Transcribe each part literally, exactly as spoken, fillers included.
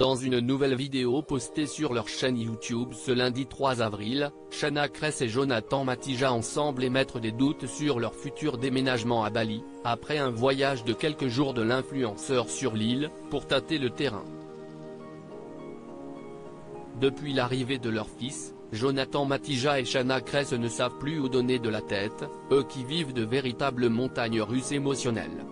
Dans une nouvelle vidéo postée sur leur chaîne YouTube ce lundi trois avril, Shanna Kress et Jonathan Matija ensemble émettre des doutes sur leur futur déménagement à Bali, après un voyage de quelques jours de l'influenceur sur l'île, pour tâter le terrain. Depuis l'arrivée de leur fils, Jonathan Matija et Shanna Kress ne savent plus où donner de la tête, eux qui vivent de véritables montagnes russes émotionnelles.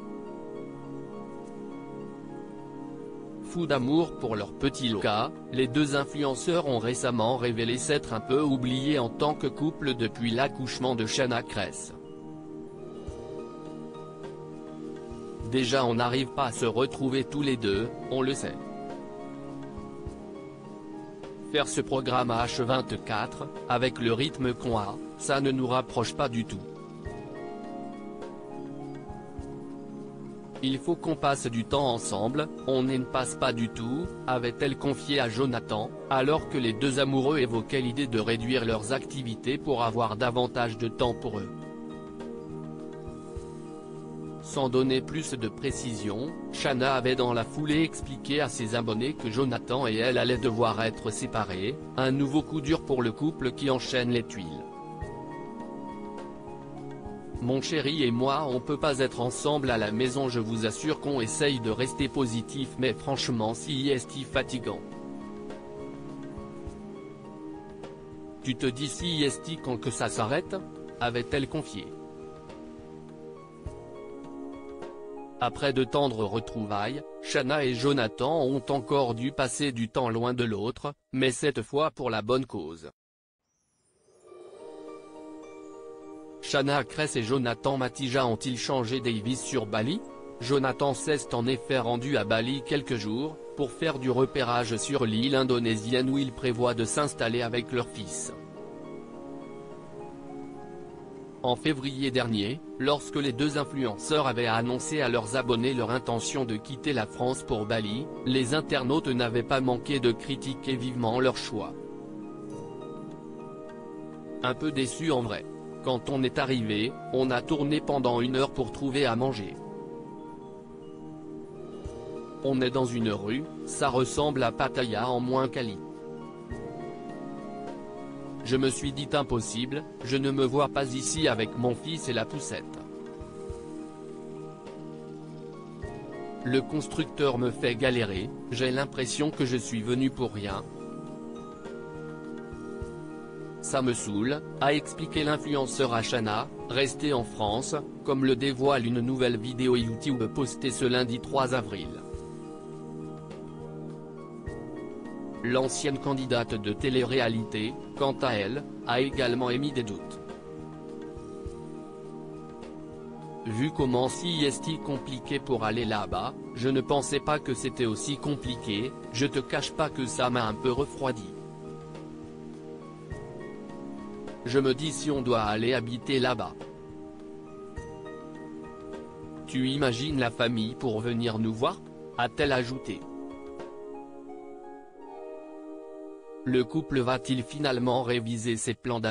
Fous d'amour pour leur petit Luca, les deux influenceurs ont récemment révélé s'être un peu oubliés en tant que couple depuis l'accouchement de Shanna Kress. Déjà on n'arrive pas à se retrouver tous les deux, on le sait. Faire ce programme à H vingt-quatre, avec le rythme qu'on a, ça ne nous rapproche pas du tout. Il faut qu'on passe du temps ensemble, on ne passe pas du tout, avait-elle confié à Jonathan, alors que les deux amoureux évoquaient l'idée de réduire leurs activités pour avoir davantage de temps pour eux. Sans donner plus de précision, Shanna avait dans la foulée expliqué à ses abonnés que Jonathan et elle allaient devoir être séparés, un nouveau coup dur pour le couple qui enchaîne les tuiles. Mon chéri et moi on peut pas être ensemble à la maison, je vous assure qu'on essaye de rester positif mais franchement si est fatigant. Tu te dis si est quand que ça s'arrête ? Avait-elle confié. Après de tendres retrouvailles, Shanna et Jonathan ont encore dû passer du temps loin de l'autre, mais cette fois pour la bonne cause. Shanna Kress et Jonathan Matija ont-ils changé Davis sur Bali? Jonathan s'est en effet rendu à Bali quelques jours, pour faire du repérage sur l'île indonésienne où il prévoit de s'installer avec leur fils. En février dernier, lorsque les deux influenceurs avaient annoncé à leurs abonnés leur intention de quitter la France pour Bali, les internautes n'avaient pas manqué de critiquer vivement leur choix. Un peu déçu en vrai. Quand on est arrivé, on a tourné pendant une heure pour trouver à manger. On est dans une rue, ça ressemble à Pattaya en moins quali. Je me suis dit impossible, je ne me vois pas ici avec mon fils et la poussette. Le constructeur me fait galérer, j'ai l'impression que je suis venu pour rien. Ça me saoule, a expliqué l'influenceur à Shanna, restée en France, comme le dévoile une nouvelle vidéo YouTube postée ce lundi trois avril. L'ancienne candidate de télé-réalité, quant à elle, a également émis des doutes. Vu comment si est compliqué pour aller là-bas, je ne pensais pas que c'était aussi compliqué, je te cache pas que ça m'a un peu refroidi. Je me dis si on doit aller habiter là-bas. Tu imagines la famille pour venir nous voir ? A-t-elle ajouté. Le couple va-t-il finalement réviser ses plans d'avenir ?